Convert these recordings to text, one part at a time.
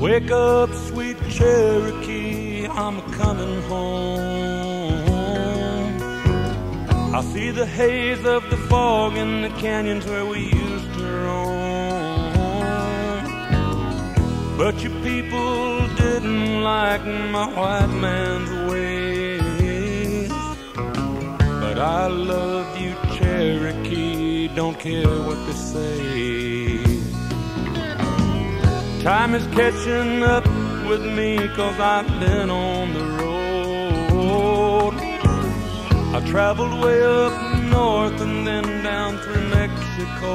Wake up, sweet Cherokee, I'm coming home. I see the haze of the fog in the canyons where we used to roam. But you people didn't like my white man's ways. But I love you, Cherokee, don't care what they say. Time is catching up with me 'cause I've been on the road. I traveled way up north and then down through Mexico.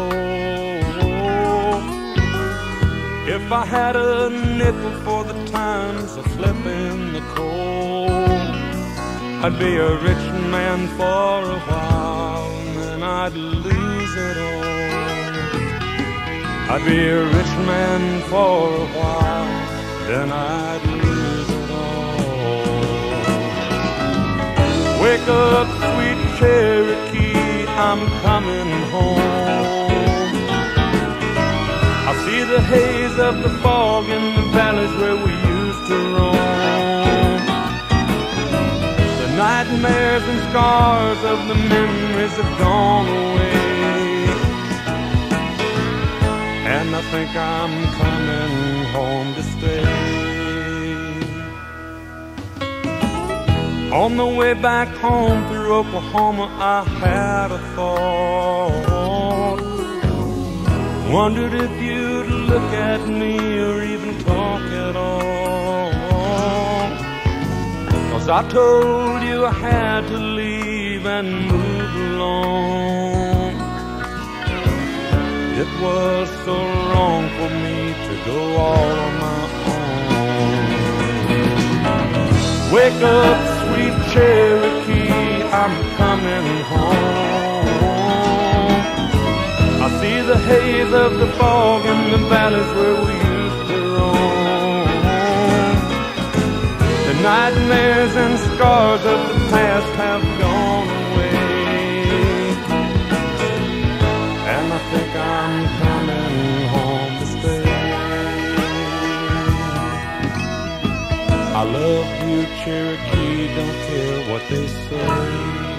If I had a nickel for the times I slept in the cold, I'd be a rich man for a while and then I'd lose it all. I'd be a rich man for a while, then I'd lose it all. Wake up, sweet Cherokee, I'm coming home. I see the haze of the fog in the valleys where we used to roam. The nightmares and scars of the memories have gone away, and I think I'm coming home to stay. On the way back home through Oklahoma, I had a thought. Wondered if you'd look at me or even talk at all. 'Cause I told you I had to leave and move along. It was so wrong for me to go all on my own. Wake up, sweet Cherokee, I'm coming home. I see the haze of the fog in the valleys where we used to roam. The nightmares and scars of the past have gone away, and I think I'm coming home to stay. I love you, Cherokee, don't care what they say.